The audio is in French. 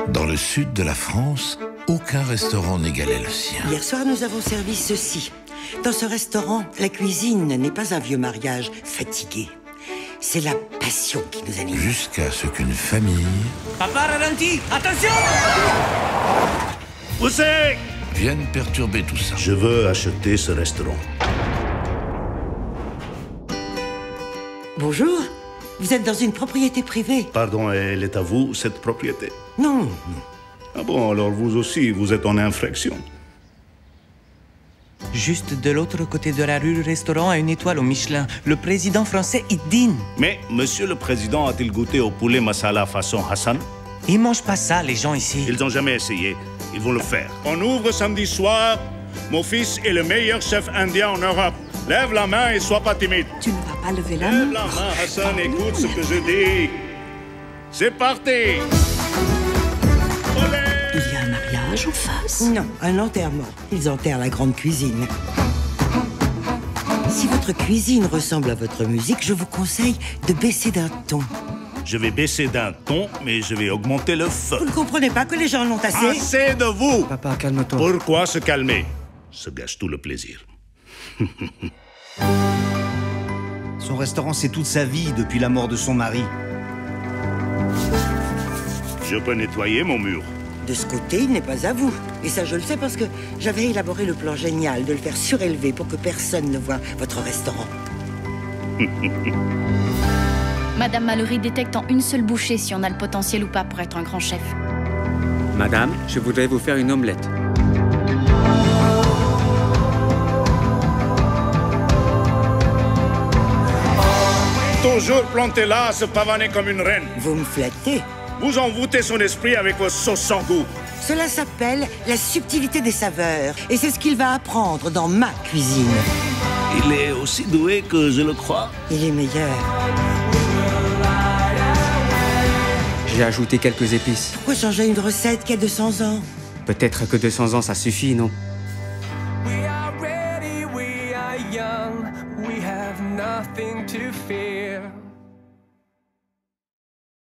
Dans le sud de la France, aucun restaurant n'égalait le sien. Hier soir, nous avons servi ceci. Dans ce restaurant, la cuisine n'est pas un vieux mariage fatigué. C'est la passion qui nous anime. Jusqu'à ce qu'une famille... Papa, ralenti! Attention! Poussez! vienne perturber tout ça. Je veux acheter ce restaurant. Bonjour. Vous êtes dans une propriété privée. Pardon, elle est à vous, cette propriété? Non, non. Ah bon, alors vous aussi, vous êtes en infraction. Juste de l'autre côté de la rue, le restaurant a une étoile au Michelin. Le président français y dîne. Mais monsieur le président a-t-il goûté au poulet masala façon Hassan? Ils mangent pas ça, les gens ici. Ils n'ont jamais essayé. Ils vont le faire. On ouvre samedi soir. Mon fils est le meilleur chef indien en Europe. Lève la main et sois pas timide. Tu ne vas pas lever la Lève main? la main, Hassan, écoute ce que je dis. C'est parti. Il y a un mariage en face? Non, un enterrement. Ils enterrent la grande cuisine. Si votre cuisine ressemble à votre musique, je vous conseille de baisser d'un ton. Je vais baisser d'un ton, mais je vais augmenter le feu. Vous ne comprenez pas que les gens en ont assez? Assez de vous! Papa, calme-toi. Pourquoi se calmer? Se gâche tout le plaisir. Son restaurant, c'est toute sa vie depuis la mort de son mari. Je peux nettoyer mon mur. De ce côté, il n'est pas à vous. Et ça, je le sais parce que j'avais élaboré le plan génial de le faire surélever pour que personne ne voie votre restaurant. Madame Mallory détecte en une seule bouchée si on a le potentiel ou pas pour être un grand chef. Madame, je voudrais vous faire une omelette. Toujours planté là, se pavaner comme une reine. Vous me flattez. Vous envoûtez son esprit avec vos sauces sans goût. Cela s'appelle la subtilité des saveurs. Et c'est ce qu'il va apprendre dans ma cuisine. Il est aussi doué que je le crois. Il est meilleur. J'ai ajouté quelques épices. Pourquoi changer une recette qui a 200 ans? Peut-être que 200 ans, ça suffit, non? We are ready, we are young, we have nothing to fear.